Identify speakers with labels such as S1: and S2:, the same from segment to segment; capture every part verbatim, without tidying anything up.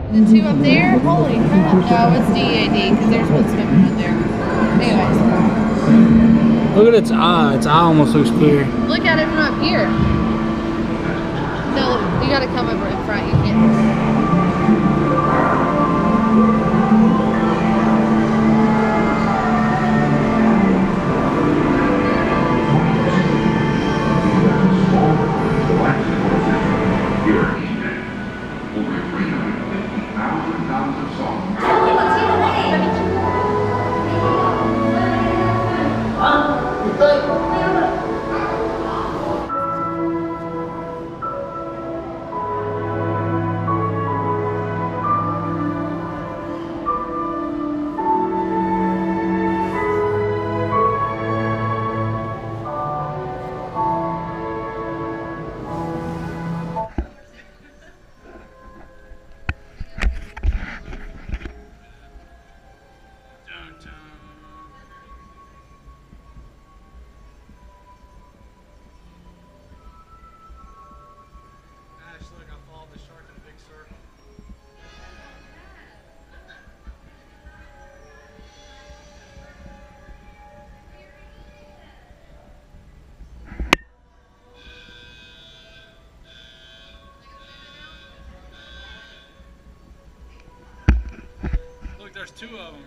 S1: The two up there? Holy crap. No, it's D A D because there's one swimming in there. Anyways.
S2: Look at its eye. Its eye almost looks clear.
S1: Look at it from up here. No, you gotta come over in front. You can't.
S2: Look, there's two of them.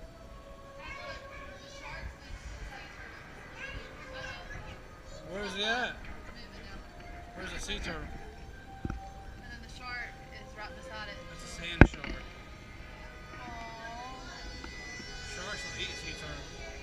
S2: Where's he at? Where's the sea turtle?
S1: And then the shark is right beside it.
S2: That's a sand shark.
S1: Aww.
S2: Sharks will eat sea turtles.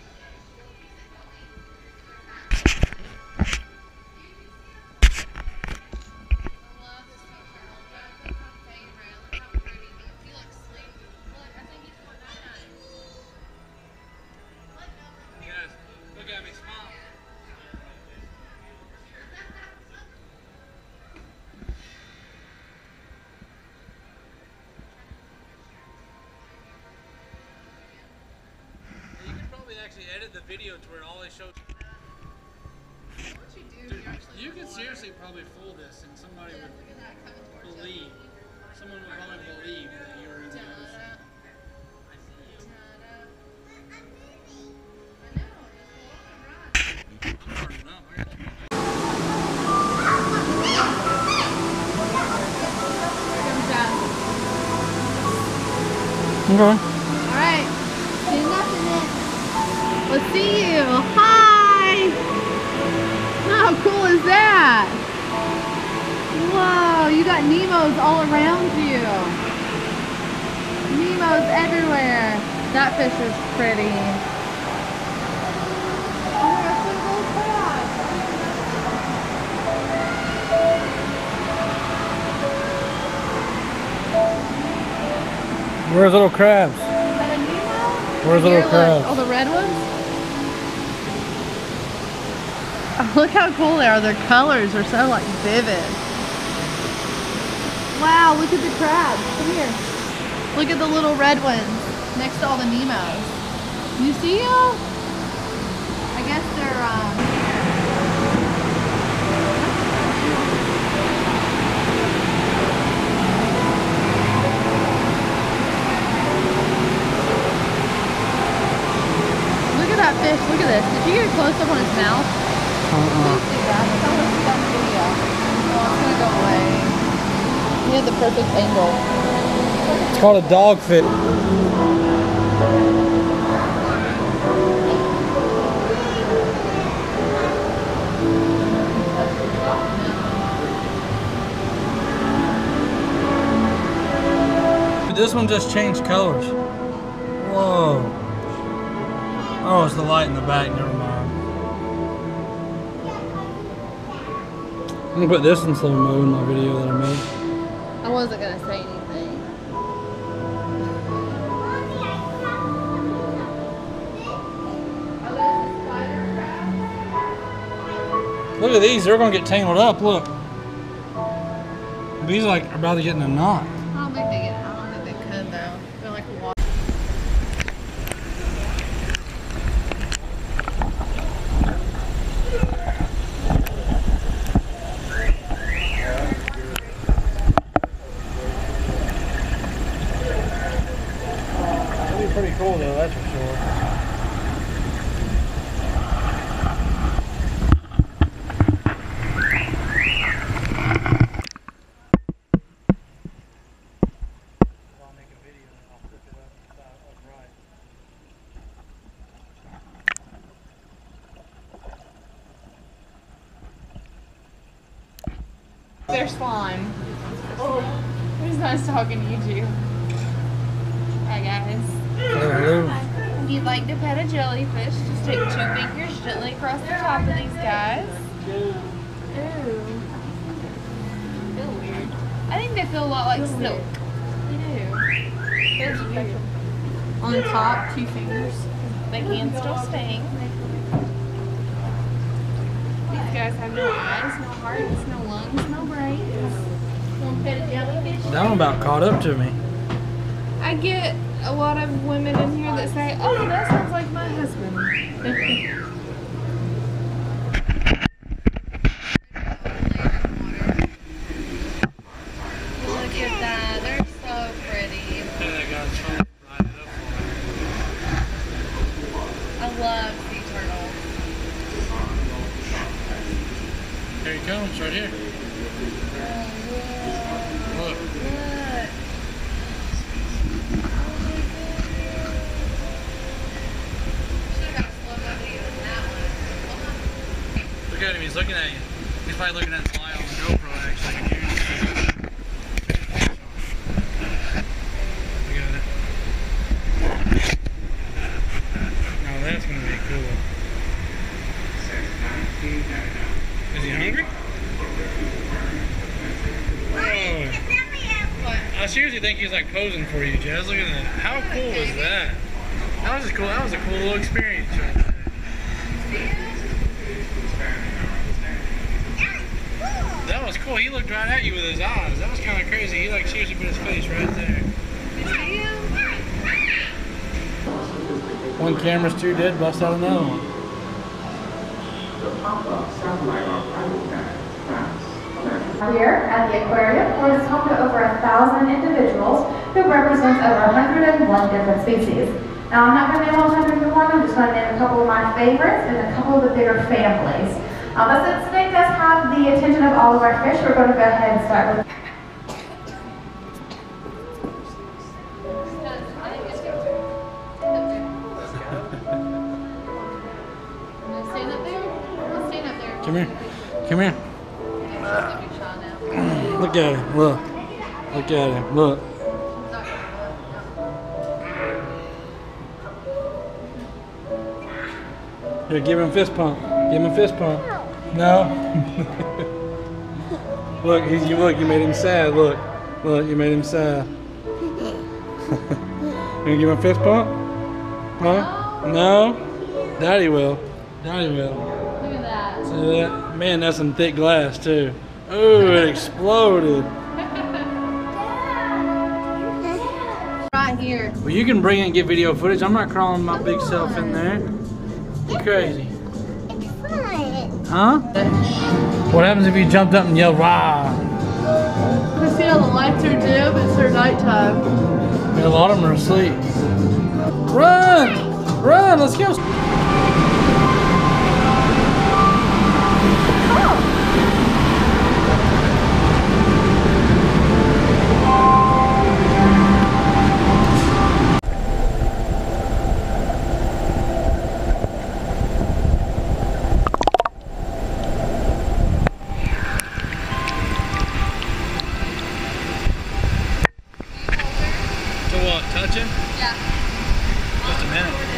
S2: Actually edit the video to where all it shows.
S1: What you do,
S2: Dude,
S1: you actually
S2: you could seriously probably fool this and somebody
S1: yeah,
S2: would
S1: look at that coming towards
S2: believe.
S1: you.
S2: Someone would probably believe that you're in the ocean.
S1: I see you. I know, it's a long run.
S2: I'm turning up. I got you.
S1: Here comes Dad.
S2: Okay.
S1: Alright. See nothing in. Let's see you. Hi! How cool is that? Whoa, you got Nemos all around you. Nemos everywhere. That fish is pretty. Oh my gosh, look at those crabs.
S2: Where's little crabs?
S1: Is that a Nemo?
S2: Where's little
S1: Here,
S2: crabs?
S1: look, all the red ones. Oh, look how cool they are. Their colors are so like vivid. Wow, look at the crabs. Come here. Look at the little red ones next to all the Nemos. You see them? I guess they're um look at that fish. Look at this. Did you get a close up on his mouth?
S2: Uh-uh.
S1: Please do that. I want to see that video. Oh, it's gonna go away. He had the perfect angle.
S2: It's called a dogfish. This one just changed colors. Whoa. Oh, it's the light in the back. Never mind. I'm gonna put this in slow mo in my video that I made.
S1: I wasn't gonna say anything.
S2: Look at these, they're gonna get tangled up, look. These like are about to get in a knot.
S1: I don't think they get, I don't think they could though. They're like water.
S2: pretty cool though, that's for sure. I'll make a video and I'll flip it up, uh, upright.
S1: Their slime. Oh. It was nice talking to you too. Hi guys.
S2: Hello.
S1: If you'd like to pet a jellyfish, just take two fingers gently across the top of these guys. Ooh. Feel weird. I think they feel a lot like silk. They do. Feels weird. On the top, two fingers. They can still sting. These guys have no eyes, no hearts, no lungs, no brains. Want to pet a jellyfish?
S2: That one about caught up to me.
S1: I get a lot of women in here that say, oh, that sounds like my husband. Look at that. They're so pretty. I love sea turtles.
S2: Here he comes, right here. Look.
S1: Look.
S2: Look at him, he's looking at you. He's probably looking at his eye on the GoPro actually. Look at it. Now that's gonna be cool. Is he hungry? Whoa. I seriously think he's like posing for you, Jazz. Look at that. How cool was that? That was a cool. That was a cool little experience right there. That was cool. He looked right at you with his eyes. That was kind of crazy. He like seriously put his face right there. One camera's too dead. Bust out another one.
S3: Here at the aquarium, where it's home to over a thousand individuals who represents over one hundred and one different species. Now, I'm not going to name all one hundred and one, I'm just going to name a couple of my favorites and a couple of the bigger families. Um, but since today does have the attention of all of our fish, we're going to go ahead and start with.
S1: Stand up there. Let's stand up there.
S2: Come here. Come here. Look at him. Look. Look at him. Look. Here, give him a fist pump. Give him a fist pump. No. Look, he's, you look. You made him sad. Look. Look. You made him sad. You gonna give him a fist pump? Huh? No. Daddy will. Daddy will.
S1: Look at that.
S2: See that? Man, that's some thick glass too. Ooh, it exploded.
S1: Right here.
S2: Well, you can bring it and get video footage. I'm not crawling my big self in there. You crazy. Huh? What happens if you jumped up and yelled, rah?
S1: You see how the lights are dim? It's their nighttime.
S2: And a lot of them are asleep. Run! Run! Let's go! Touch him?
S1: Yeah.
S2: Just a minute.